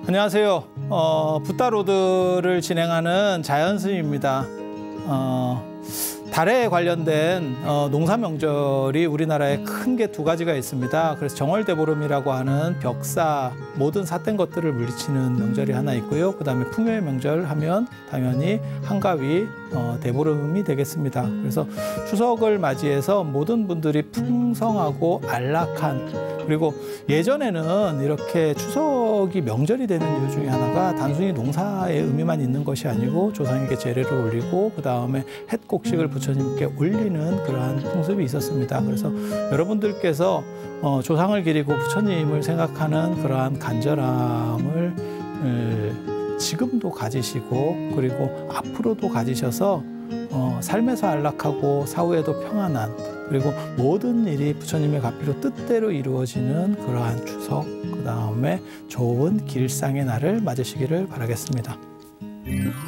안녕하세요. 붓다로드를 진행하는 자연스입니다. 달에 관련된 농사 명절이 우리나라에 큰 게 두 가지가 있습니다. 그래서 정월대보름이라고 하는 벽사, 모든 삿된 것들을 물리치는 명절이 하나 있고요. 그다음에 풍요의 명절 하면 당연히 한가위 대보름이 되겠습니다. 그래서 추석을 맞이해서 모든 분들이 풍성하고 안락한, 그리고 예전에는 이렇게 추석이 명절이 되는 이유 중에 하나가 단순히 농사의 의미만 있는 것이 아니고 조상에게 제례를 올리고 그다음에 햇곡식을 부처님께 올리는 그러한 풍습이 있었습니다. 그래서 여러분들께서 조상을 기리고 부처님을 생각하는 그러한 간절함을 지금도 가지시고 그리고 앞으로도 가지셔서 삶에서 안락하고 사후에도 평안한, 그리고 모든 일이 부처님의 가피로 뜻대로 이루어지는 그러한 추석, 그다음에 좋은 길상의 날을 맞으시기를 바라겠습니다.